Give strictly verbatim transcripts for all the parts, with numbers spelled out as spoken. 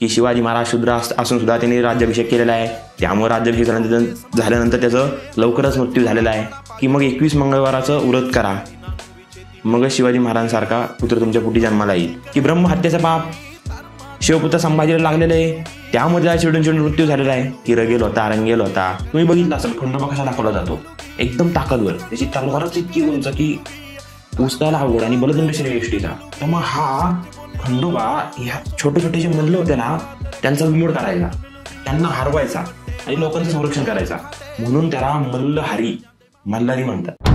की शिवाजी महाराज शूद्र असून सुद्धा त्यांनी राज्याभिषेक केलेला आहे, त्यामुळे राज्याभिषेक झाल्यानंतर झाल्यानंतर त्याचं लवकरच मृत्यू झालेला आहे, की मग एकवीस मंगळवाराचं व्रत करा, मग शिवाजी महाराजांसारखा पुत्र तुमच्या पोटी जन्माला येईल, की ब्रह्महत्येचं पाप शिवपुत्र संभाजीला लागलेलं आहे, त्यामध्ये त्याचा चिडून चिडून मृत्यू झालेला आहे, की रगेल होता रंगेल होता. तुम्ही बघितलं असेल खंडोबा कसा दाखवला जातो, एकदम ताकदवर, त्याची तलवारच इतकी उंच की उचलायला अवघड आणि बलदंड श्रेष्ठीचा. तर मग हा खंडोबा ह्या छोटे छोटे जे मल्ल होते ना त्यांचा विमोड करायचा, त्यांना हरवायचा आणि लोकांचं संरक्षण करायचा, म्हणून त्याला मल्लहारी मल्हारी म्हणतात.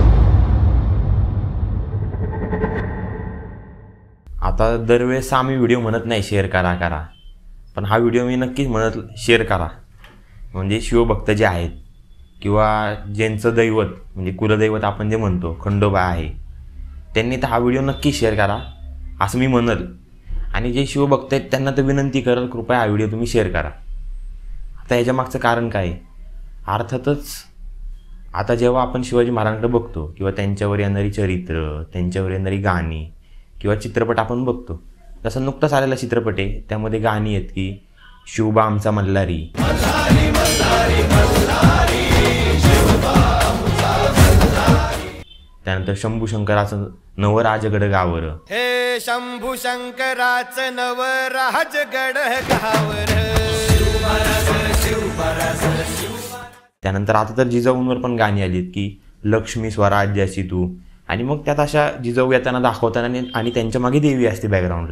आता दरवेळेस आम्ही व्हिडिओ म्हणत नाही शेअर करा करा, पण हा व्हिडिओ मी नक्कीच म्हणत शेअर करा. म्हणजे शिवभक्त जे आहेत किंवा ज्यांचं दैवत म्हणजे कुलदैवत आपण जे म्हणतो खंडोबा आहे, त्यांनी तर हा व्हिडिओ नक्की शेअर करा असं मी म्हणल. आणि जे शिवभक्त आहेत त्यांना तर विनंती करल, कृपया हा व्हिडिओ तुम्ही शेअर करा. आता याच्या मागचं कारण काय? अर्थातच आता जेव्हा आपण शिवाजी महाराजांकडे बघतो किंवा त्यांच्यावर येणारी चरित्र, त्यांच्यावर येणारी गाणी किंवा चित्रपट आपण बघतो, तसं नुकताच आलेला चित्रपट आहे, त्यामध्ये गाणी आहेत की शिवबा आमचा मल्हारी, त्यानंतर शंभू शंकराचं नवराजगड गावर, हे शंभू शंकराचं नवराजगड गावर. त्यानंतर आता तर जिजाऊंवर पण गाणी आलीत की लक्ष्मी स्वराज्याची तू, आणि मग त्यात अशा जिजाऊ येताना दाखवताना आणि त्यांच्या मागे देवी असते बॅकग्राऊंडला.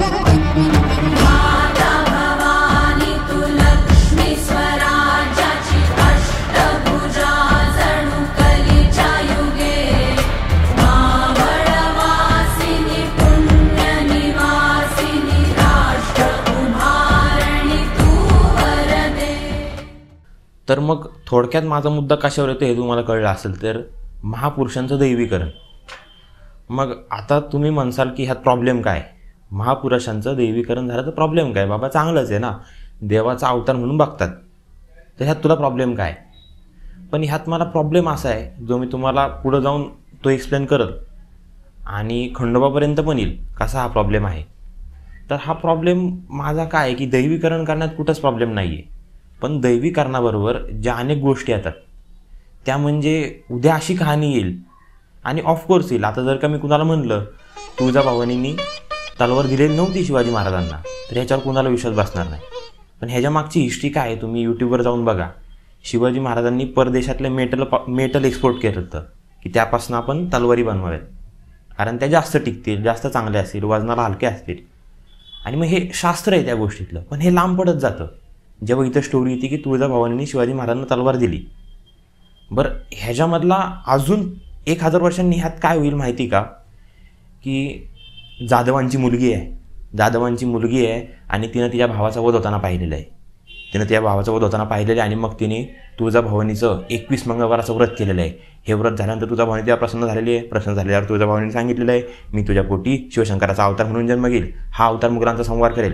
तर मग थोडक्यात माझा मुद्दा कशावर येतो हे तुम्हाला कळलं असेल तर महापुरुषांचं दैवीकरण. मग आता तुम्ही म्हणसाल की ह्यात प्रॉब्लेम काय? महापुरुषांचं दैवीकरण झालं तर प्रॉब्लेम काय? बाबा चांगलंच आहे ना, देवाचा अवतार म्हणून बघतात, तर ह्यात तुला प्रॉब्लेम काय? पण ह्यात मला प्रॉब्लेम असा आहे जो मी तुम्हाला पुढं जाऊन तो एक्सप्लेन करत आणि खंडोबापर्यंत पण येईल कसा हा प्रॉब्लेम आहे. तर हा प्रॉब्लेम माझा काय आहे की दैवीकरण करण्यात कुठंच प्रॉब्लेम नाही आहे, पण दैवीकरणाबरोबर ज्या अनेक गोष्टी येतात त्या म्हणजे उद्या अशी कहाणी येईल आणि ऑफकोर्स येईल. आता जर का मी कुणाला म्हणलं तुळजाभवानींनी तलवार दिलेली नव्हती शिवाजी महाराजांना, तर ह्याच्यावर कुणाला विश्वास बसणार नाही. पण ह्याच्या मागची हिस्ट्री काय आहे तुम्ही यूट्यूबवर जाऊन बघा. शिवाजी महाराजांनी परदेशातले मेटल मेटल एक्सपोर्ट केलं होतं की त्यापासून आपण तलवारी बनवाव्यात, कारण त्या जास्त टिकतील, जास्त चांगल्या असतील, वजनाला हलक्या असतील. आणि मग हे शास्त्र आहे त्या गोष्टीतलं, पण हे लांब पडत जातं जेव्हा इथं स्टोरी येते की तुळजाभवानींनी शिवाजी महाराजांना तलवार दिली. बरं, ह्याच्यामधला अजून एक हजार वर्षांनी ह्यात काय होईल माहिती का, की जाधवांची मुलगी आहे जाधवांची मुलगी आहे आणि तिनं तिच्या भावाचा वध होताना पाहिलेला आहे तिनं तिच्या भावाचा वध होताना पाहिलेलं आहे आणि मग तिने तुळजाभवानीचं एकवीस मंगळवाराचं व्रत केलेलं आहे. हे व्रत झाल्यानंतर तुळजाभवानी त्या प्रसन्न झालेली आहे. प्रसन्न झाल्यावर तुळजाभवानीने सांगितलेलं आहे मी तुझ्या पोटी शिवशंकराचा अवतार म्हणून जन्म घेईल, हा अवतार मुघलांचा संहार करेल.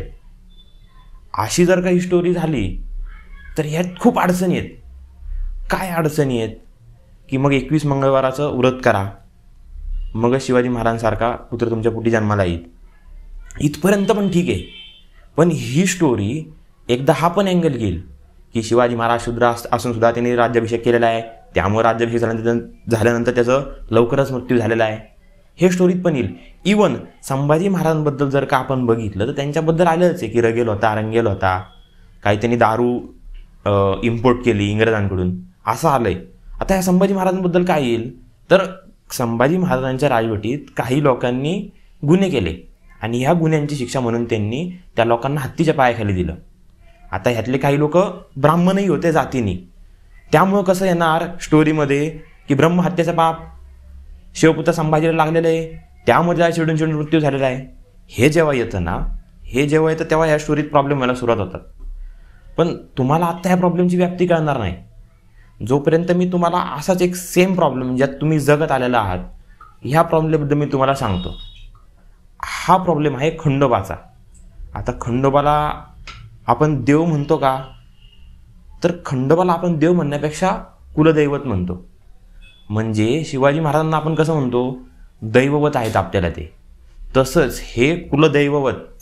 अशी जर काही स्टोरी झाली तर ह्यात खूप अडचणी आहेत. काय अडचणी आहेत की मग एकवीस मंगळवाराचं व्रत करा, मग शिवाजी महाराजांसारखा पुत्र तुमच्या पोटी जन्माला येईल, इथपर्यंत पण ठीक आहे. पण ही स्टोरी एकदा हा पण अँगल घेईल की शिवाजी महाराज शूद्र असून सुद्धा त्यांनी राज्याभिषेक केलेला आहे, त्यामुळे राज्याभिषेक झाल्यानंतर झाल्यानंतर त्याचं लवकरच मृत्यू झालेला आहे, हे स्टोरीत पण येईल. इवन संभाजी महाराजांबद्दल जर का आपण बघितलं तर त्यांच्याबद्दल आलंच आहे की रगेल होता रंगेल होता, काही त्यांनी दारू इम्पोर्ट केली इंग्रजांकडून, असं आलं आहे. आता ह्या संभाजी महाराजांबद्दल काय येईल तर संभाजी महाराजांच्या राजवटीत काही लोकांनी गुन्हे केले आणि ह्या गुन्ह्यांची शिक्षा म्हणून त्यांनी त्या लोकांना हत्तीच्या पायाखाली दिलं. आता ह्यातले काही लोक ब्राह्मणही होते जातीने, त्यामुळं कसं येणार स्टोरीमध्ये की ब्रह्महत्येचा पाप शिवपुत्र संभाजीला लागलेलं आहे, त्यामुळे त्याला चिडून चिडून मृत्यू झालेला आहे. हे जेव्हा येतं ना हे जेव्हा येतं तेव्हा ह्या स्टोरीत प्रॉब्लेम व्हायला सुरुवात होतात. पण तुम्हाला आत्ता ह्या प्रॉब्लेमची व्याप्ती कळणार नाही जोपर्यंत मी तुम्हाला असाच एक सेम प्रॉब्लेम ज्यात तुम्ही जगत आलेला आहात ह्या प्रॉब्लेमबद्दल मी तुम्हाला सांगतो. हा प्रॉब्लेम आहे खंडोबाचा. आता खंडोबाला आपण देव म्हणतो का, तर खंडोबाला आपण देव म्हणण्यापेक्षा कुलदैवत म्हणतो. म्हणजे शिवाजी महाराजांना आपण कसं म्हणतो दैववत आहेत आपल्याला ते, तसंच हे कुलदैवत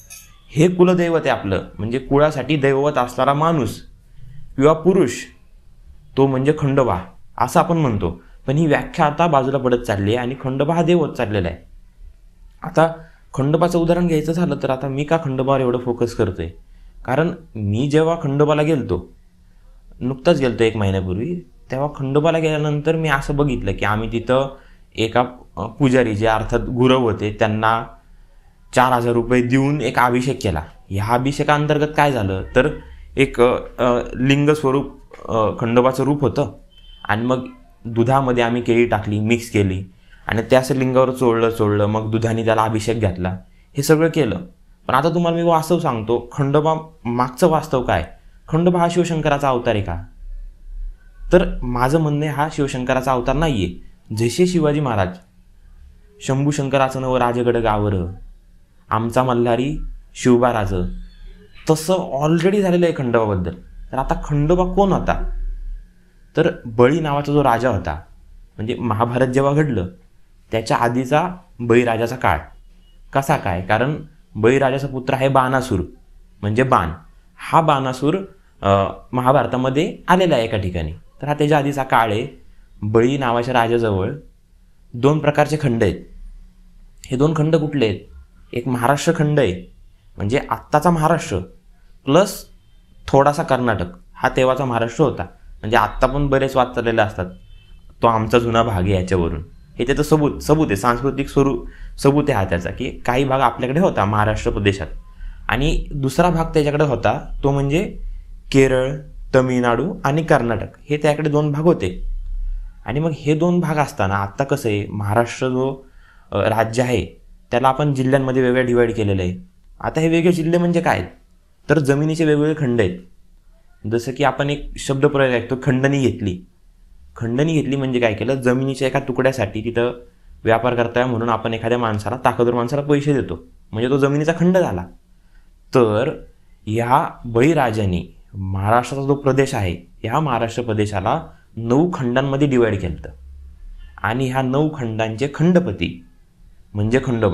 हे कुलदैवत आहे आपलं, म्हणजे कुळासाठी दैवत असणारा माणूस किंवा पुरुष तो म्हणजे खंडोबा असं आपण म्हणतो. पण ही व्याख्या आता बाजूला पडत चालली आहे आणि खंडोबा हा देव होत चाललेला आहे. आता खंडोबाचं उदाहरण घ्यायचं झालं तर आता मी का खंडोबावर एवढं फोकस करतोय, कारण मी जेव्हा खंडोबाला गेलतो, नुकताच गेलतो एक महिन्यापूर्वी, तेव्हा खंडोबाला गेल्यानंतर मी असं बघितलं की आम्ही तिथं एका पुजारी जे अर्थात गुरव होते त्यांना चार हजार रुपये देऊन एक अभिषेक केला. ह्या अभिषेकाअंतर्गत काय झालं तर एक लिंग स्वरूप खंडोबाचं रूप होतं आणि मग दुधामध्ये आम्ही केळी टाकली, मिक्स केली आणि त्या असं लिंगावर चोळलं चोळलं मग दुधाने त्याला अभिषेक घातला. हे सगळं केलं. पण आता तुम्हाला मी वास्तव सांगतो, खंडोबा मागचं वास्तव काय? खंडोबा हा शिवशंकराचा अवतार आहे का? तर माझं म्हणणं हा शिवशंकराचा अवतार नाही आहे. जसे शिवाजी महाराज शंभू शंकराचं नवं राजगड गावर, आमचा मल्हारी शिवबा राज, तसं ऑलरेडी झालेलं आहे खंडोबाबद्दल. तर आता खंडोबा कोण होता? तर बळी नावाचा जो राजा होता, म्हणजे महाभारत जेव्हा घडलं त्याच्या आधीचा बळीराजाचा काळ. कसा काय? कारण बळीराजाचा पुत्र आहे बाणासूर, म्हणजे बाण. हा बाणासूर महाभारतामध्ये आलेला आहे एका ठिकाणी. तर हा त्याच्या आधीचा काळ आहे. बळी नावाच्या राजाजवळ दोन प्रकारचे खंड आहेत. हे दोन खंड कुठले आहेत? एक महाराष्ट्र खंड आहे, म्हणजे आत्ताचा महाराष्ट्र, प्लस थोडासा कर्नाटक. हा तेव्हाचा महाराष्ट्र होता. म्हणजे आत्ता पण बरेच वाद चाललेले असतात, तो आमचा जुना भाग आहे याच्यावरून. हे त्याचं सबूत सबूत आहे, सांस्कृतिक स्वरूप सबूत आहे हा त्याचा, की काही भाग आपल्याकडे होता महाराष्ट्र प्रदेशात आणि दुसरा भाग त्याच्याकडे होता तो म्हणजे केरळ, तमिळनाडू आणि कर्नाटक. हे त्याकडे दोन भाग होते. आणि मग हे दोन भाग असताना आत्ता कसं आहे, महाराष्ट्र जो राज्य आहे त्याला आपण जिल्ह्यांमध्ये वेगळ्या डिवाईड केलेलं आहे. आता हे वेगळे जिल्हे म्हणजे काय? तर जमिनीचे वेगवेगळे खंड आहेत. जसं की आपण एक शब्दप्रयोग ऐकतो, खंडणी घेतली. खंडणी घेतली म्हणजे काय केलं, जमिनीच्या एका तुकड्यासाठी तिथं व्यापार करताय म्हणून आपण एखाद्या माणसाला, ताकदवर माणसाला पैसे देतो, म्हणजे तो जमिनीचा खंड झाला. तर ह्या बळीराजाने महाराष्ट्राचा जो प्रदेश आहे, ह्या महाराष्ट्र प्रदेशाला नऊ खंडांमध्ये डिवाईड केलं आणि ह्या नऊ खंडांचे खंडपती म्हणजे खंडोबा.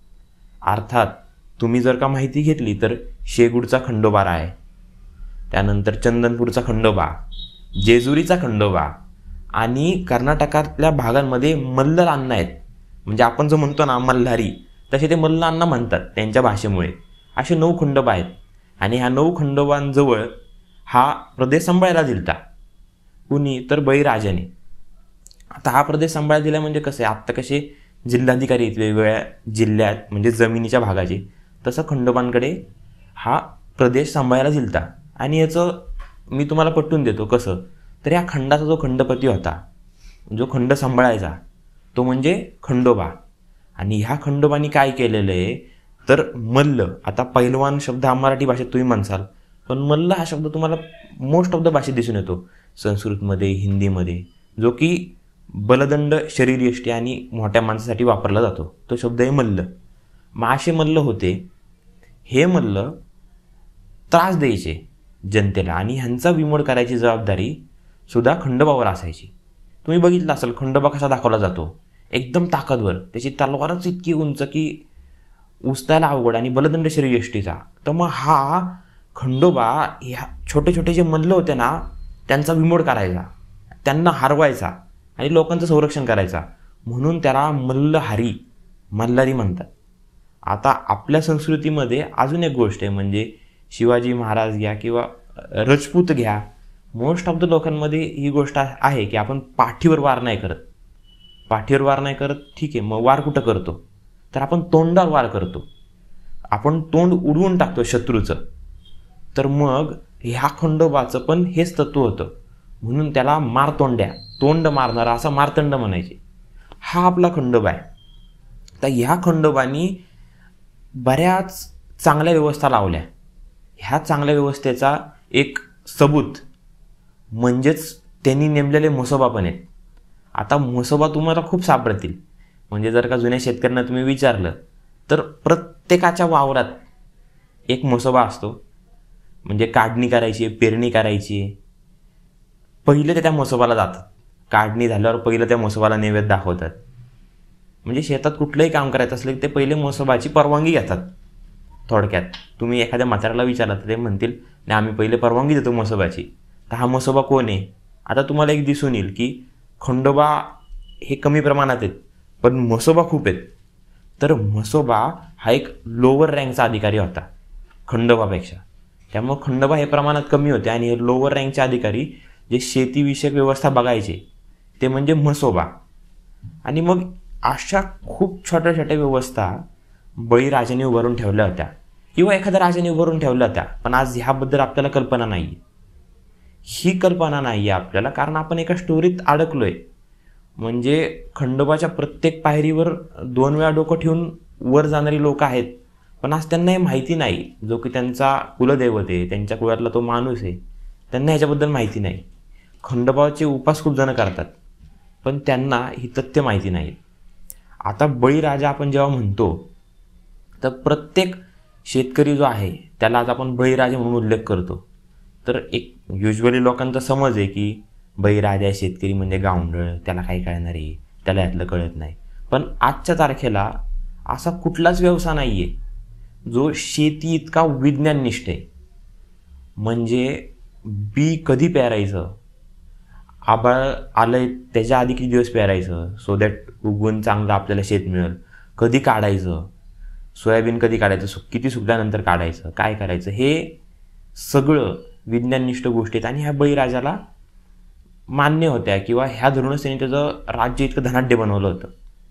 अर्थात तुम्ही जर का माहिती घेतली तर शेगूरचा खंडोबा आहे, त्यानंतर चंदनपूरचा खंडोबा, जेजुरीचा खंडोबा आणि कर्नाटकातल्या भागांमध्ये मल्ल अण्णा आहेत. म्हणजे आपण जो म्हणतो ना मल्हारी, तसे ते मल्ल अण्णा म्हणतात त्यांच्या भाषेमुळे. असे नऊ खंडोबा आहेत आणि ह्या नऊ खंडोबांजवळ हा प्रदेश सांभाळायला दिलता. कुणी? तर बळीराजाने. आता हा प्रदेश सांभाळायला दिला म्हणजे कसं आहे, आत्ता कसे जिल्हाधिकारी आहेत वेगवेगळ्या जिल्ह्यात म्हणजे जमिनीच्या भागाचे, तसं खंडोबांकडे हा प्रदेश सांभाळायला दिलता. आणि याचं मी तुम्हाला पटवून देतो कसं, तर या खंडाचा जो खंडपती होता, जो खंड सांभाळायचा, तो म्हणजे खंडोबा. आणि ह्या खंडोबानी काय केलेलं आहे तर मल्ल, आता पैलवान शब्द हा मराठी भाषेत तुम्ही म्हणसाल, पण मल्ल हा शब्द तुम्हाला मोस्ट ऑफ द भाषेत दिसून येतो, संस्कृतमध्ये, हिंदीमध्ये, जो की बलदंड, शरीरयष्टी आणि मोठ्या माणसासाठी वापरला जातो. तो शब्द आहे मल्ल. मग असे मल्ल होते. हे मल्ल त्रास द्यायचे जनतेला आणि ह्यांचा विमोड करायची जबाबदारी सुद्धा खंडोबावर असायची. तुम्ही बघितलं असेल खंडोबा कसा दाखवला जातो, एकदम ताकदवर, त्याची तलवारच इतकी उंच की उचलायला अवघड आणि बलदंड शरीरयष्टीचा. तर मग हा खंडोबा ह्या छोटे छोटे जे मल्ल होते ना त्यांचा विमोड करायचा, त्यांना हरवायचा आणि लोकांचं संरक्षण करायचा, म्हणून त्याला मल्लहारी, मल्हारी म्हणतात. आता आपल्या संस्कृतीमध्ये अजून एक गोष्ट आहे, म्हणजे शिवाजी महाराज घ्या किंवा राजपूत घ्या, मोस्ट ऑफ द लोकांमध्ये ही गोष्ट आहे की आपण पाठीवर वार नाही करत. पाठीवर वार नाही करत, ठीक आहे, मग वार कुठं करतो तर आपण तोंडावर वार करतो. आपण तोंड उडवून टाकतो शत्रूचं. तर मग ह्या खंडोबाचं पण हेच तत्व होतं, म्हणून त्याला मारतोंड्या, तोंड मारणारा असा मारतंड म्हणायचे. हा आपला खंडोबा आहे. तर ह्या खंडोबानी बऱ्याच चांगल्या व्यवस्था लावल्या. ह्या चांगल्या व्यवस्थेचा एक सबूत म्हणजेच त्यांनी नेमलेले म्हसोबा पण आहेत. आता म्हसोबा तुम्हाला खूप सापडतील. म्हणजे जर का जुन्या शेतकऱ्यांना तुम्ही विचारलं तर प्रत्येकाच्या वावरात एक म्हसोबा असतो. म्हणजे काढणी करायची, पेरणी करायची, पहिले ते त्या म्हसोबाला जातात. काढणी झाल्यावर पहिलं त्या म्हसोबाला नैवेद्य दाखवतात. म्हणजे शेतात कुठलंही काम करायचं असलं की ते पहिले म्हसोबाची परवानगी घेतात. थोडक्यात तुम्ही एखाद्या म्हाताऱ्याला विचारलं तर ते म्हणतील नाही आम्ही पहिले परवानगी देतो म्हसोबाची. तर हा म्हसोबा कोण आहे? आता तुम्हाला एक दिसून येईल की खंडोबा हे कमी प्रमाणात आहेत पण म्हसोबा खूप आहेत. तर म्हसोबा हा एक लोअर रँकचा अधिकारी होता खंडोबापेक्षा. त्यामुळं खंडोबा हे प्रमाणात कमी होते आणि हे लोअर रँकचे अधिकारी जे शेतीविषयक व्यवस्था बघायचे ते म्हणजे म्हसोबा. आणि मग अशा खूप छोट्या छोट्या व्यवस्था बळीराजाने उभारून ठेवल्या होत्या किंवा एखाद्या राजाने उभारून ठेवल्या होत्या. पण आज ह्याबद्दल आपल्याला कल्पना नाही आहे. ही कल्पना नाही आहे आपल्याला कारण आपण एका स्टोरीत अडकलो आहे. म्हणजे खंडोबाच्या प्रत्येक पायरीवर दोन वेळा डोकं ठेवून वर जाणारी लोक आहेत पण आज त्यांना हे माहिती नाही. जो की त्यांचा कुलदैवत आहे, त्यांच्या कुळातला तो माणूस आहे, त्यांना ह्याच्याबद्दल माहिती नाही. खंडोबाचे उपास खूप जण करतात पण त्यांना ही तथ्य माहिती नाही. आता बळीराजा आपण जेव्हा म्हणतो तर प्रत्येक शेतकरी जो आहे त्याला आज आपण बळीराजा म्हणून उल्लेख करतो. तर एक युजली लोकांचा समज आहे की बळीराजा शेतकरी म्हणजे गावंढळ, त्याला काही कळणार आहे, त्याला यातलं कळत नाही. पण आजच्या तारखेला असा कुठलाच व्यवसाय नाही आहे जो शेती इतका विज्ञाननिष्ठ आहे. म्हणजे बी कधी पेरायचं, आबाळ आलंय त्याच्या आधी किती दिवस पेरायचं सो दॅट उगवून चांगलं आपल्याला शेत मिळेल, कधी काढायचं, सोयाबीन कधी काढायचं, सु किती सुकल्यानंतर काढायचं, काय करायचं, हे सगळं विज्ञाननिष्ठ गोष्टी आहेत. आणि ह्या बळीराजाला मान्य होत्या किंवा ह्या धरूनच त्यांनी त्याचं राज्य इतकं धनाढ्य बनवलं होतं.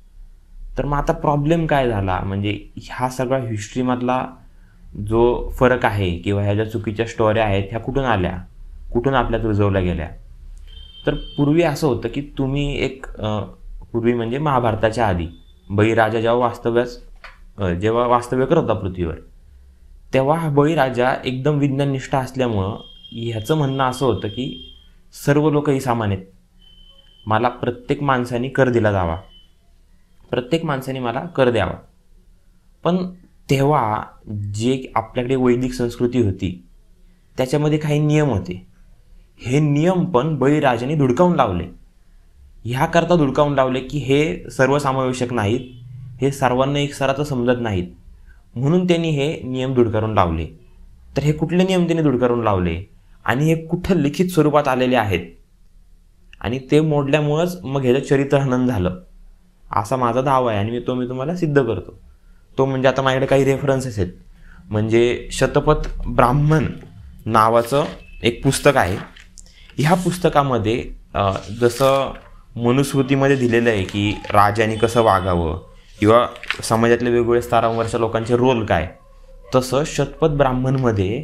तर मग आता प्रॉब्लेम काय झाला म्हणजे ह्या सगळ्या हिस्ट्रीमधला जो फरक आहे किंवा ह्या ज्या चुकीच्या स्टोऱ्या आहेत ह्या कुठून आल्या, कुठून आपल्यात रुजवल्या गेल्या. तर पूर्वी असं होतं की तुम्ही एक पूर्वी म्हणजे महाभारताच्या आधी बळीराजा जेव्हा वास्तव्यास जेव्हा वास्तव्य करत होता पृथ्वीवर तेव्हा हा बळीराजा एकदम विज्ञाननिष्ठ असल्यामुळं ह्याचं म्हणणं असं होतं की सर्व लोक ही समान आहेत, मला प्रत्येक माणसाने कर दिला जावा, प्रत्येक माणसाने मला कर द्यावा. पण तेव्हा जे आपल्याकडे वैदिक संस्कृती होती त्याच्यामध्ये काही नियम होते. हे नियम पण बळीराजाने धुडकावून लावले. ह्याकरता धुडकावून लावले की हे सर्वसमावेशक नाहीत, हे सर्वांना एक सराचं समजत नाहीत, म्हणून त्यांनी हे नियम धुडकारून लावले. तर हे कुठले नियम त्यांनी धुडकारून लावले आणि हे कुठं लिखित स्वरूपात आलेले आहेत आणि ते मोडल्यामुळंच मग ह्याचं चरित्रहनन झालं असा माझा दावा आहे. आणि मी तो मी तुम्हाला सिद्ध करतो. तो म्हणजे आता माझ्याकडे काही रेफरन्सेस आहेत. म्हणजे शतपथ ब्राह्मण नावाचं एक पुस्तक आहे. ह्या पुस्तकामध्ये जसं मनुस्मृतीमध्ये दिलेलं आहे की राजाने कसं वागावं किंवा समाजातल्या वेगवेगळ्या स्तरावरच्या लोकांचे रोल काय, तसं शतपथ ब्राह्मणमध्ये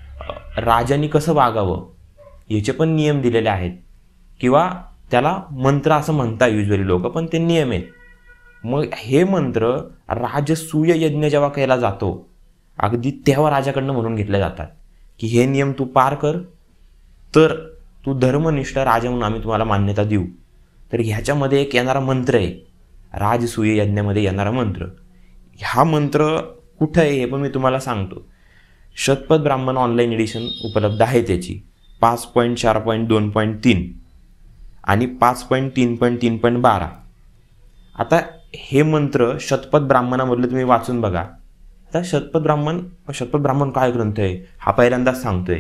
राजाने कसं वागावं याचे पण नियम दिलेले आहेत. किंवा त्याला मंत्र असं म्हणतात युजली लोक, पण ते नियम आहेत. मग हे मंत्र राजसूय यज्ञ जेव्हा केला जातो अगदी तेव्हा राजाकडनं म्हणून घेतले जातात की हे नियम तू पार कर तर तू धर्मनिष्ठ राजा म्हणून आम्ही तुम्हाला मान्यता देऊ. तर ह्याच्यामध्ये एक येणारा मंत्र आहे, राजसूय यज्ञामध्ये येणारा मंत्र. हा मंत्र कुठं आहे हे पण मी तुम्हाला सांगतो. शतपथ ब्राह्मण ऑनलाईन एडिशन उपलब्ध आहे त्याची पाच पॉईंट चार पॉईंट दोन पॉईंट तीन आणि पाच पॉईंट तीन पॉईंट तीन पॉईंट बारा. आता हे मंत्र शतपथ ब्राह्मणामधलं तुम्ही वाचून बघा. आता शतपथ ब्राह्मण शतपथ ब्राह्मण काय ग्रंथ आहे हा पहिल्यांदाच सांगतोय.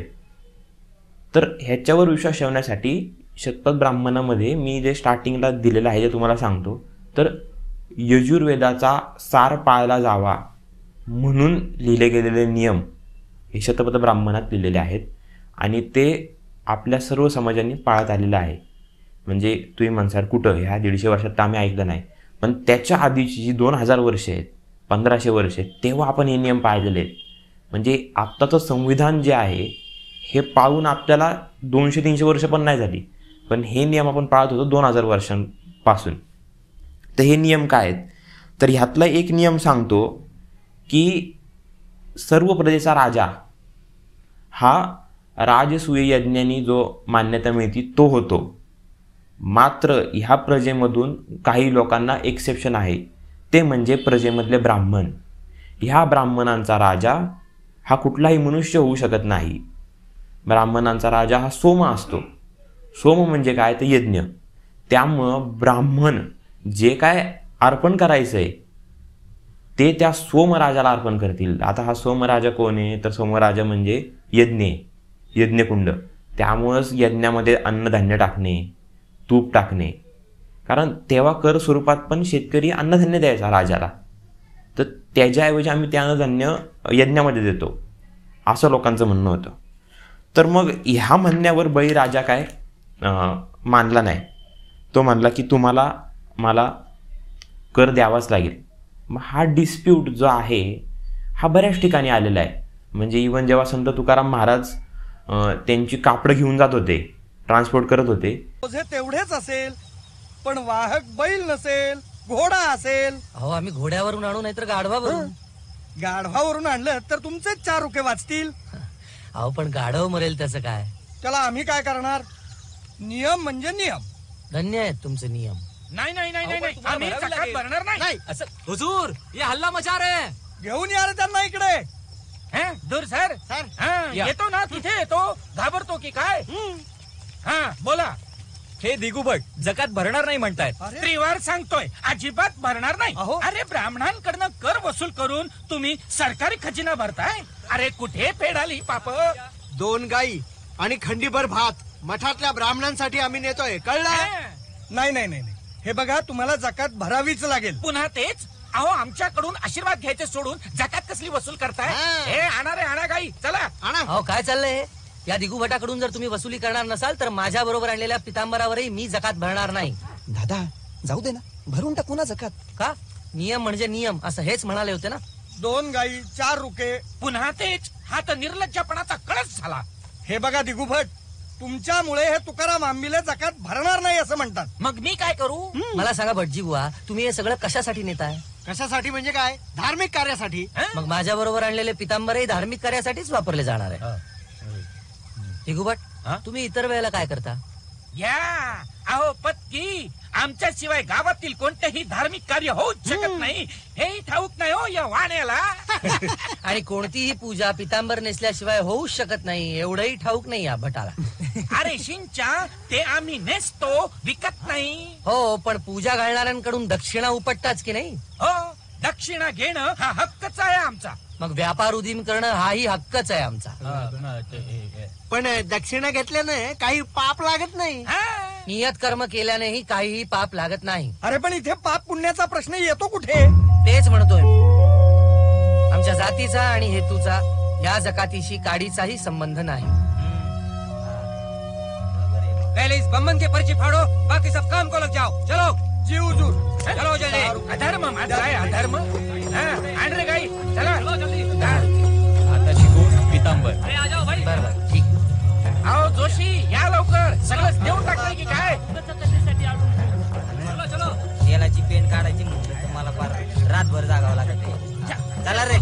तर ह्याच्यावर विश्वास ठेवण्यासाठी शतपथ ब्राह्मणामध्ये मी जे स्टार्टिंगला दिलेलं आहे ते तुम्हाला सांगतो. तर यजुर्वेदाचा सार पाळला जावा म्हणून लिहिले गेलेले नियम हे शतपथ ब्राह्मणात लिहिलेले आहेत आणि ते आपल्या सर्व समाजांनी पाळत आलेलं आहे. म्हणजे तुम्ही म्हणसाल कुठं ह्या दीडशे वर्षात तर आम्ही ऐकलं नाही, पण त्याच्या आधीची जी दोन हजार वर्षे आहेत, पंधराशे वर्षे आहेत, तेव्हा आपण हे नियम पाळलेले आहेत. म्हणजे आत्ताचं संविधान जे आहे हे पाळून आपल्याला दोनशे तीनशे वर्ष पण नाही झाली, पण हे नियम आपण पाळत होतो दोन हजार वर्षांपासून. तर हे नियम काय आहेत तर ह्यातला एक नियम सांगतो की सर्व प्रजेचा राजा हा राजसूय यज्ञाने जो मान्यता मिळते तो होतो. मात्र ह्या प्रजेमधून काही लोकांना एक्सेप्शन आहे, ते म्हणजे प्रजेमधले ब्राह्मण. ह्या ब्राह्मणांचा राजा हा कुठलाही मनुष्य होऊ शकत नाही. ब्राह्मणांचा राजा हा सोम असतो. सोम म्हणजे काय तर यज्ञ. त्यामुळं ब्राह्मण जे काय अर्पण करायचं आहे ते त्या सोमराजाला अर्पण करतील. आता हा सोमराजा कोण आहे? तर सोमराजा म्हणजे यज्ञ आहे, यज्ञकुंड. त्यामुळंच यज्ञामध्ये अन्नधान्य टाकणे, तूप टाकणे. कारण तेव्हा कर स्वरूपात पण शेतकरी अन्नधान्य द्यायचा राजाला, तर त्याच्याऐवजी आम्ही ते अन्नधान्य यज्ञामध्ये देतो, असं लोकांचं म्हणणं होतं. तर मग ह्या म्हणण्यावर बळीराजा काय मानला नाही. तो म्हणला की तुम्हाला मला कर द्यावाच लागेल. मग हा डिस्प्यूट जो आहे हा बऱ्याच ठिकाणी आलेला आहे. म्हणजे इवन जेव्हा संत तुकाराम महाराज त्यांची कापडं घेऊन जात होते, ट्रान्सपोर्ट करत होते, तेवढेच असेल, पण वाहक बैल नसेल, घोडा असेल. अहो आम्ही घोड्यावरून आणू नाही तर गाढवावरून. गाढवावरून आणलं तर तुमचेच चार रुपये वाचतील. अहो पण गाढव मरेल त्याचं काय? त्याला आम्ही काय करणार? नियम म्हणजे नियम. धन्य आहेत तुमचे नियम. नाही नाही नाही नाही आम्ही जकात भरणार नाही. असं हुजूर, ये हल्ला मचा रे. घेऊन या रे त्यांना इकडे. हैं दूर सर सर येतो ना, तिथे येतो. घाबरतो की काय? हा बोला. हे दिगुभट जकात भरणार नाही म्हणतायत. त्रिवार सांगतोय, अजिबात भरणार नाही. अरे ब्राह्मणांकडनं कर वसूल करून तुम्ही सरकारी खजिना भरताय. अरे कुठे फेडाली पाप. दोन गाई आणि खंडीभर भात मठातल्या ब्राह्मणांसाठी आम्ही नेतोय, कळलं? नाही नाही नाही हे बघा, तुम्हाला जकात भरावीच लागेल. पुन्हा तेच? अहो आमच्याकडून आशीर्वाद घ्यायचे सोडून जकात कसली वसूल करताय? हे आणा रे आणा गाई, चला आणा. अहो काय चाललंय? या दिगुभटाकडून जर तुम्ही वसुली करणार नसाल तर माझ्या बरोबर आणलेल्या पितांबरावरही मी जकात भरणार नाही. दादा जाऊ दे ना, भरून टाकू ना जकात. का? नियम म्हणजे नियम असं हेच म्हणाले होते ना. दोन गाई, चार रुके. पुन्हा तेच? हा तर निर्लज्जपणाचा कळस झाला. हे बघा दिगुभट, तुमच्यामुळे हे तुकाराम आंबीले जकात भरणार नाही असं म्हणतात. मग मी काय करू? मला सांगा भटजी बुवा, तुम्ही हे सगळं कशासाठी नेताय? कशासाठी म्हणजे काय? धार्मिक कार्यासाठी. मग माझ्या बरोबर आणलेले पितांबरही धार्मिक कार्यासाठीच वापरले जाणार आहे. दिगुभट, तुम्ही इतर वेळेला काय करता? या अहो पत्की, आमच्याशिवाय गावातील कोणतेही धार्मिक कार्य होऊच शकत नाही हेही ठाऊक नाही हो या वाण्याला. आणि कोणतीही पूजा पितांबर नेसल्याशिवाय होऊच शकत नाही एवढंही ठाऊक नाही या भटाला. अरे शिंचा, ते आम्ही नेसतो, विकत नाही. हो, पण पूजा घालणाऱ्यांकडून दक्षिणा उपटताच की नाही? हो, दक्षिणा घेणं हा हक्कच आहे आमचा. मग व्यापार उदीम करणं हाही हक्कच आहे आमचा. पण दक्षिणा घेतल्याने काही पाप लागत नाही. नियत कर्म केल्यानेही काहीही पाप लागत नाही. अरे पण इथे पाप पुण्याचा प्रश्न येतो कुठे? तेच म्हणतोय मी. आमच्या जातीचा आणि हेतूचा या जकातीशी काडीचाही संबंध नाही. पहले इस बम्बन के पर्ची फाड़ो, बाकी सब काम को लग जाओ. चलो जी हुजूर. चलो जल्दी. अधर्म माझा आहे अधर्म. आण रे गाई, चला आता शिकू पितांबर. बरोबर, ठीक. आओ जोशी, या लवकर. सगळं देऊन टाकलंय की काय? तेलाची पेंट काढायची म्हणजे तुम्हाला फार रातभर जागावं लागत. चला रे.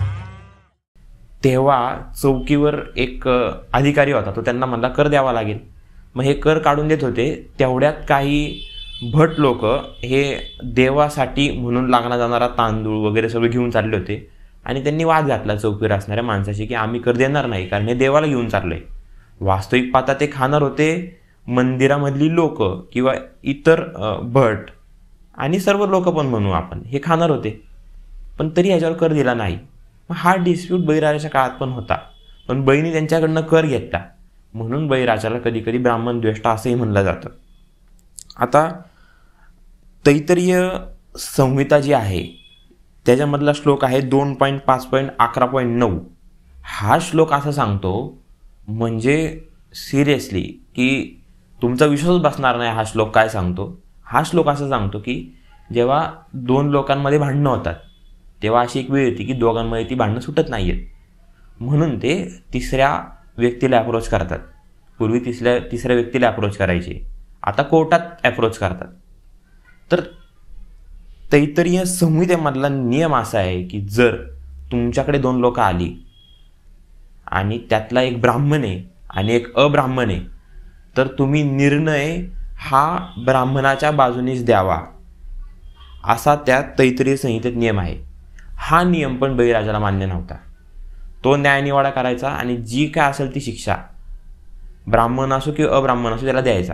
तेव्हा चौकीवर एक अधिकारी होता, तो त्यांना म्हणला कर द्यावा लागेल. मग हे कर काढून देत होते. तेवढ्यात काही भट लोक हे देवासाठी म्हणून लागला जाणारा तांदूळ वगैरे सगळं घेऊन चालले होते. आणि त्यांनी वाद घातला चौकीवर असणाऱ्या माणसाशी की आम्ही कर देणार नाही, कारण हे देवाला घेऊन चाललंय. वास्तविक पाहता ते खाणार होते मंदिरामधली लोक किंवा इतर भट आणि सर्व लोक पण म्हणू आपण, हे खाणार होते. पण तरी ह्याच्यावर कर दिला नाही. मग हा डिस्प्यूट बळीराजाच्या काळात पण होता. पण बळीने त्यांच्याकडनं कर घेतला, म्हणून बळीराजाला कधी कधी ब्राह्मण द्वेष्टा असंही म्हणलं जातं. आता तैत्तिरीय संहिता जी आहे त्याच्यामधला श्लोक आहे दोन पॉईंट पाच पॉईंट अकरा पॉईंट नऊ. हा श्लोक असं सांगतो, म्हणजे सिरियसली की तुमचा विश्वास बसणार नाही हा श्लोक काय सांगतो. हा श्लोक असं सांगतो की जेव्हा दोन लोकांमध्ये भांडणं होतात तेव्हा अशी एक वेळ येते की दोघांमध्ये ती भांडणं सुटत नाही आहेत, म्हणून ते तिसऱ्या व्यक्तीला अप्रोच करतात. पूर्वी तिसऱ्या तिसऱ्या व्यक्तीला अप्रोच करायचे, आता कोर्टात अप्रोच करतात. तर तैत्तिरीय संहितेमधला नियम असा आहे की जर तुमच्याकडे दोन लोक आली आणि त्यातला एक ब्राह्मण आहे आणि एक अब्राह्मण आहे, तर तुम्ही निर्णय हा ब्राह्मणाच्या बाजूनेच द्यावा, असा त्या तैत्तिरीय संहितेत नियम आहे. हा नियम पण बळीराजाला मान्य नव्हता. तो न्यायनिवाडा करायचा आणि जी काय असेल ती शिक्षा ब्राह्मण असो किंवा अब्राह्मण असो त्याला द्यायचा.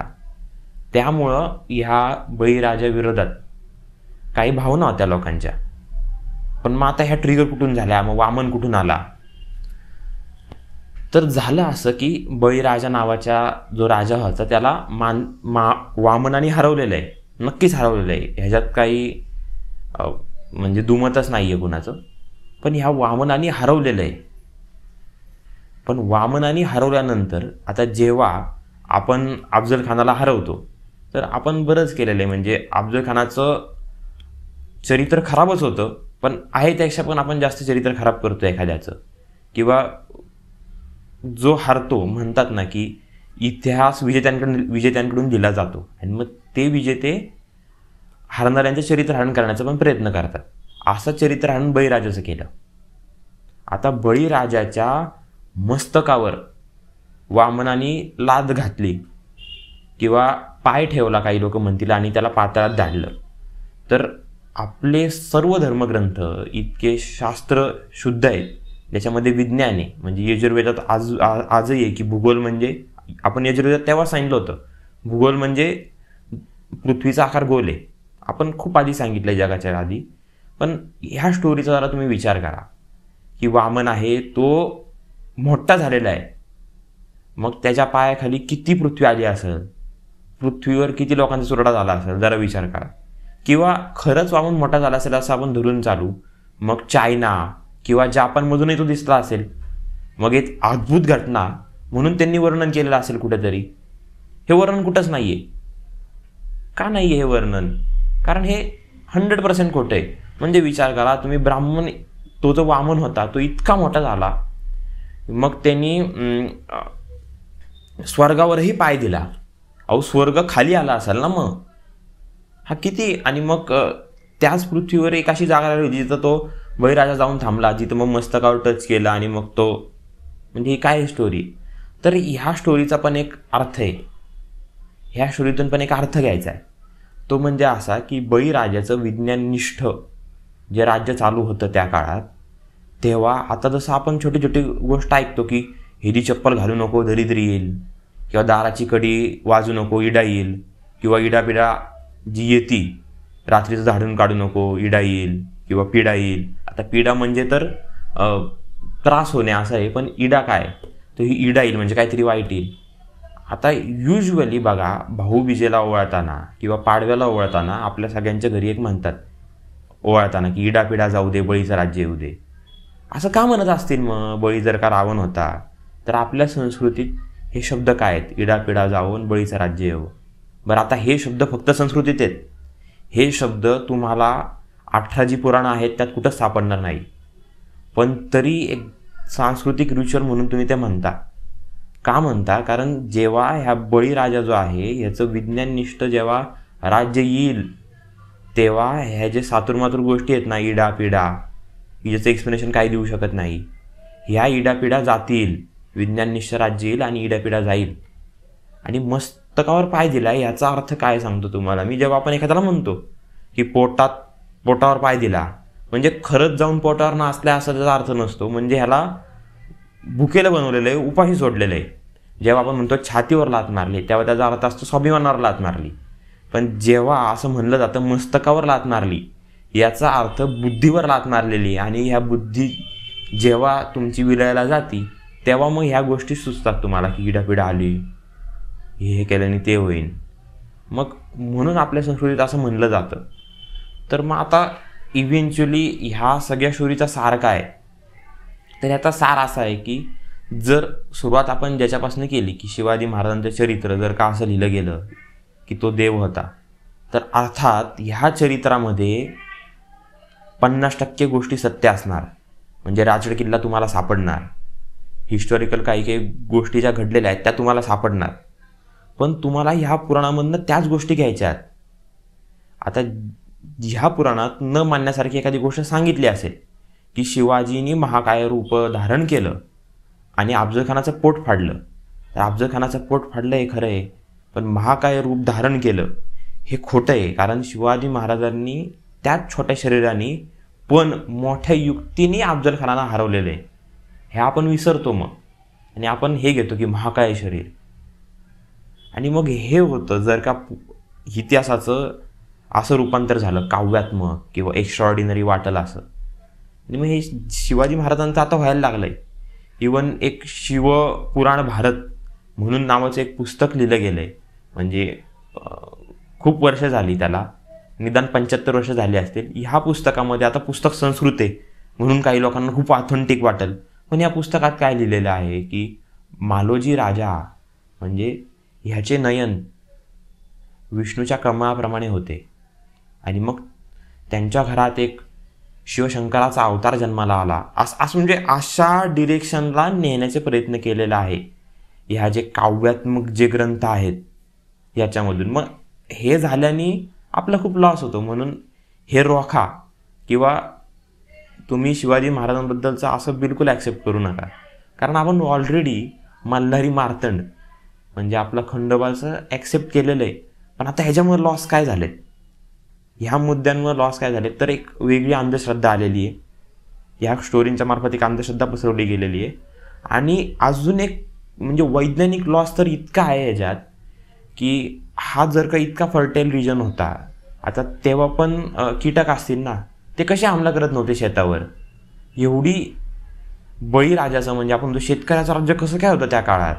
त्यामुळं ह्या बळीराजाविरोधात काही भावना होत्या लोकांच्या. पण मग आता ह्या ट्रिगर कुठून झाल्या, मग वामन कुठून आला? तर झालं असं की बळीराजा नावाच्या जो राजा होता त्याला मान मा वामनाने हरवलेलं आहे, नक्कीच हरवलेलं आहे, ह्याच्यात काही म्हणजे दुमतच नाही आहे कुणाचं. पण ह्या वामनाने हरवलेलं आहे. पण वामनाने हरवल्यानंतर आता जेव्हा आपण अफजल खानाला हरवतो तर आपण बरंच केलेलं आहे. म्हणजे अफजल खानाचं चरित्र खराबच होतं, पण आहे त्यापेक्षा पण आपण जास्त चरित्र खराब करतो एखाद्याचं. किंवा जो हरतो म्हणतात ना की इतिहास विजेत्यांकडून विजेत्यांकडून दिला जातो आणि मग ते विजेते हरणाऱ्यांचं चरित्रहरण करण्याचा पण प्रयत्न करतात. असं चरित्रहरण बळीराजाचं केलं. आता बळीराजाच्या मस्तकावर वामनाने लाद घातली किंवा पाय ठेवला काही लोक म्हणतील आणि त्याला पाताळात धाडलं. तर आपले सर्व धर्मग्रंथ इतके शास्त्र शुद्ध आहेत, ज्याच्यामध्ये विज्ञान आहे. म्हणजे यजुर्वेदात आज आजही आहे की भूगोल म्हणजे, आपण यजुर्वेदात तेव्हा सांगितलं होतं भूगोल म्हणजे पृथ्वीचा आकार गोल आहे. आपण खूप आधी सांगितलं आहे जगाच्या आधी. पण ह्या स्टोरीचा जरा तुम्ही विचार करा की वामन आहे तो मोठा झालेला आहे, मग त्याच्या पायाखाली किती पृथ्वी आली असेल, पृथ्वीवर किती लोकांचा चुरडा झाला असेल, जरा विचार करा. किंवा खरंच वामन मोठा झाला असेल असं आपण धरून चालू, मग चायना किंवा जापानमधूनही तो दिसला असेल, मग एक अद्भुत घटना म्हणून त्यांनी वर्णन केलेलं असेल कुठेतरी. हे वर्णन कुठंच नाही आहे. का नाही आहे हे वर्णन? कारण हे हंड्रेड पर्सेंट खोटं आहे. म्हणजे विचार करा तुम्ही, ब्राह्मण तो जो वामन होता तो इतका मोठा झाला, मग त्यांनी स्वर्गावरही पाय दिला. अहो स्वर्ग खाली आला असेल ना मग, हा किती. आणि मग त्याच पृथ्वीवर एक अशी जागा राहिली होती जिथं तो बळीराजा जाऊन थांबला, जिथं मग मस्तकावर टच केला आणि मग तो, म्हणजे ही काय स्टोरी. तर ह्या स्टोरीचा पण एक अर्थ आहे, ह्या स्टोरीतून पण एक अर्थ घ्यायचा आहे. तो म्हणजे असा की बळीराजाचं विज्ञाननिष्ठ जे राज्य चालू होतं त्या काळात, तेव्हा आता जसं आपण छोटी छोटी गोष्ट ऐकतो की हिरी चप्पल घालू नको दरिद्री येईल, किंवा दाराची कडी वाजू नको इडा येईल, किंवा इडापिडा जी येती रात्रीचं झाडून काढू नको इडा येईल किंवा पिडा येईल. आता पिडा म्हणजे तर त्रास होणे असं आहे, पण इडा काय, तर ही इडा येईल म्हणजे काहीतरी वाईट येईल. आता युजली बघा भाऊबीजेला ओवाळताना किंवा पाडव्याला ओवाळताना आपल्या सगळ्यांच्या घरी एक म्हणतात ओवाळताना की इडापिडा जाऊ दे, बळीचं राज्य येऊ दे. असं का म्हणत असतील मग? बळी जर का रावण होता तर आपल्या संस्कृतीत हे शब्द काय आहेत? इडापिडा जाऊन बळीचं राज्य येऊ. बरं आता हे शब्द फक्त संस्कृतीत आहेत. हे शब्द तुम्हाला अठरा जी पुराणं आहेत त्यात कुठंच सापडणार नाही. पण तरी एक सांस्कृतिक रिच्युअल म्हणून तुम्ही ते म्हणता. का म्हणता? कारण जेव्हा ह्या बळीराजा जो आहे ह्याचं विज्ञाननिष्ठ जेव्हा राज्य येईल तेव्हा ह्या जे सातुरमातुर गोष्टी आहेत ना, इडा पिडा, ज्याचं एक्सप्लेनेशन काही देऊ शकत नाही, ह्या इडापिडा जातील, विज्ञाननिष्ठ राज्य येईल आणि इडापिडा जाईल. आणि मस्तकावर पाय दिला याचा अर्थ काय सांगतो तुम्हाला मी. जेव्हा आपण एखाद्याला म्हणतो की पोटात पोटावर पाय दिला, म्हणजे खरंच जाऊन पोटावर नाचल्या असा त्याचा अर्थ नसतो. म्हणजे ह्याला भुकेलं बनवलेलं आहे, उपाशी सोडलेलं आहे. जेव्हा आपण म्हणतो छातीवर लात मारली तेव्हा त्याचा अर्थ असतो स्वाभिमानावर लात मारली. पण जेव्हा असं म्हणलं जातं मस्तकावर लात मारली, याचा अर्थ बुद्धीवर लात मारलेली. आणि ह्या बुद्धी जेव्हा तुमची विलयाला जाती तेव्हा मग ह्या गोष्टी सुचतात तुम्हाला की इडापिडा आली, हे केल्याने ते होईल. मग म्हणून आपल्या संस्कृतीत असं म्हणलं जातं. तर मग आता इव्हेंच्युअली ह्या सगळ्या स्टोरीचा सार काय? तर ह्याचा सार असा आहे की जर सुरुवात आपण ज्याच्यापासून केली की शिवाजी महाराजांचं चरित्र जर का असं लिहिलं गेलं की तो देव होता, तर अर्थात ह्या चरित्रामध्ये पन्नास टक्के गोष्टी सत्य असणार. म्हणजे राजगड किल्ला तुम्हाला सापडणार, हिस्टॉरिकल काही काही गोष्टी ज्या घडलेल्या आहेत त्या तुम्हाला सापडणार. पण तुम्हाला ह्या पुराणामधनं त्याच गोष्टी घ्यायच्या आहेत. आता ह्या पुराणात न मानण्यासारखी एखादी गोष्ट सांगितली असेल की शिवाजींनी महाकाय रूप धारण केलं आणि अफजल खानाचं पोट फाडलं, तर अफजल खानाचं पोट फाडलं हे खरं आहे, पण महाकाय रूप धारण केलं हे खोटं आहे. कारण शिवाजी महाराजांनी त्याच छोट्या शरीराने पण मोठ्या युक्तीने अफजल खानाला हरवलेलं आहे. हे आपण विसरतो मग, आणि आपण हे घेतो की महाकाय शरीर. आणि मग हे होतं जर का इतिहासाचं असं रूपांतर झालं काव्यात्मक किंवा एक्स्ट्राऑर्डिनरी वाटलं असं, आणि मग हे शिवाजी महाराजांचं आता व्हायला लागलंय. इवन एक शिवपुराण भारत म्हणून नावाचं एक पुस्तक लिहिलं गेलंय. म्हणजे खूप वर्ष झाली त्याला, निदान पंच्याहत्तर वर्ष झाली असतील. ह्या पुस्तकामध्ये, आता पुस्तक संस्कृत आहे म्हणून काही लोकांना खूप ऑथेंटिक वाटेल, पण या पुस्तकात काय लिहिलेलं आहे की मालोजी राजा म्हणजे ह्याचे नयन विष्णूच्या कमळाप्रमाणे होते आणि मग त्यांच्या घरात एक शिवशंकराचा अवतार जन्माला आला. असं असं म्हणजे अशा डिरेक्शनला नेण्याचे प्रयत्न केलेला आहे ह्या जे काव्यात्मक जे ग्रंथ आहेत याच्यामधून. मग हे झाल्याने आपला खूप लॉस होतो. म्हणून हे रोखा किंवा तुम्ही शिवाजी महाराजांबद्दलचं असं बिलकुल ॲक्सेप्ट करू नका, कारण आपण ऑलरेडी मल्हारी मार्तंड म्हणजे आपला खंडोबाचं ॲक्सेप्ट केलेलं आहे. पण आता ह्याच्यामुळे लॉस काय झाले, ह्या मुद्द्यांमुळे लॉस काय झाले, तर एक वेगळी अंधश्रद्धा आलेली आहे. ह्या स्टोरींच्या मार्फत एक अंधश्रद्धा पसरवली गेलेली आहे. आणि अजून एक म्हणजे वैज्ञानिक लॉस तर इतका आहे ह्याच्यात की हा जर का इतका फर्टाईल रिजन होता, आता तेव्हा पण कीटक असतील ना, ते कसे हमला करत नव्हते शेतावर. एवढी बळीराजाचं म्हणजे आपण तो शेतकऱ्याचं राज्य कसं काय होतं त्या काळात,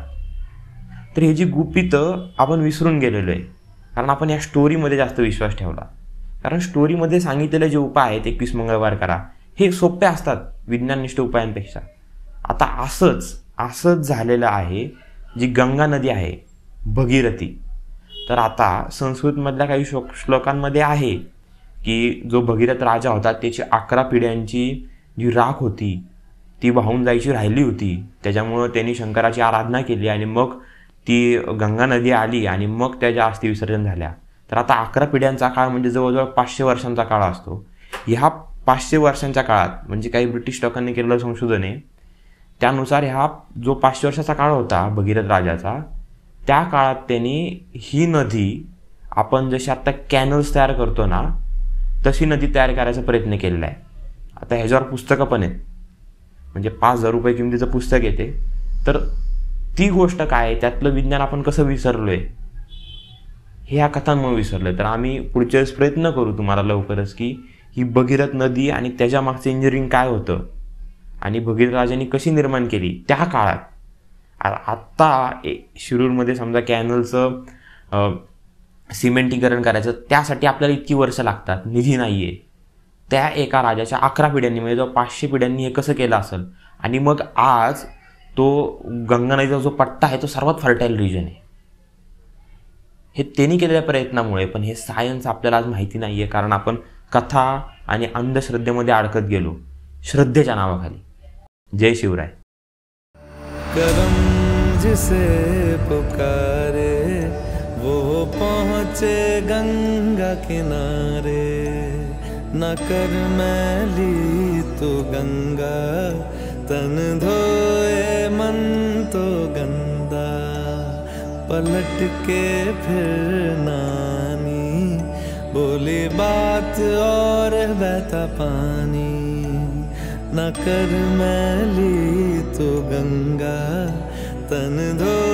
तर ह्याची गुपितं आपण विसरून गेलेलो आहे. कारण आपण या स्टोरीमध्ये जास्त विश्वास ठेवला. कारण स्टोरीमध्ये सांगितलेले जे उपाय आहेत, एकवीस मंगळवार करा, हे सोपे असतात विज्ञाननिष्ठ उपायांपेक्षा. आता असंच असंच झालेलं आहे जी गंगा नदी आहे भगीरथी. तर आता संस्कृतमधल्या काही श्लोक श्लोकांमध्ये आहे की जो भगीरथ राजा होता त्याची अकरा पिढ्यांची जी राख होती ती वाहून जायची राहिली होती. त्याच्यामुळं त्यांनी शंकराची आराधना केली आणि मग ती गंगा नदी आली आणि मग त्याच्या अस्थि विसर्जन झाल्या. तर आता अकरा पिढ्यांचा काळ म्हणजे जवळजवळ पाचशे वर्षांचा काळ असतो. ह्या पाचशे वर्षांच्या काळात म्हणजे काही ब्रिटिश लोकांनी केलेलं संशोधन आहे त्यानुसार ह्या जो पाचशे वर्षाचा काळ होता भगीरथ राजाचा, त्या काळात त्यांनी ही नदी आपण जशी आत्ता कॅनल्स तयार करतो ना तशी नदी तयार करायचा प्रयत्न केलेला आहे. आता ह्याच्यावर पुस्तकं पण आहेत, म्हणजे पाच हजार रुपये किमतीचं पुस्तक येते. तर ती गोष्ट काय आहे, त्यातलं विज्ञान आपण कसं विसरलो आहे हे ह्या कथांमुळे विसरलो आहे. तर आम्ही पुढच्या वेळेस प्रयत्न करू तुम्हाला लवकरच की ही भगीरथ नदी आणि त्याच्या मागचं इंजिनिअरिंग काय होतं आणि भगीरथ राजांनी कशी निर्माण केली त्या काळात. आत्ता शिरूरमध्ये समजा कॅनलचं सिमेंटीकरण करायचं त्यासाठी आपल्याला इतकी वर्ष लागतात, निधी नाही आहे. त्या एका राजाच्या अकरा पिढ्यांनी म्हणजे जो पाचशे पिढ्यांनी हे कसं केलं असेल. आणि मग आज तो गंगा नदीचा जो पट्टा आहे तो सर्वात फर्टाईल रिजन आहे. हे त्यांनी केलेल्या प्रयत्नामुळे. पण हे सायन्स आपल्याला आज माहिती नाही आहे कारण आपण कथा आणि अंधश्रद्धेमध्ये अडकत गेलो श्रद्धेच्या नावाखाली. जय शिवराय. करम जिसे पुकारे वो पहुँचे गंगा किनारे. न कर मैली तो गंगा तन धोए मन तो गंदा. पलट के फिर नानी बोली बात और बहता पानी. न कर मैली तो गंगा तन धो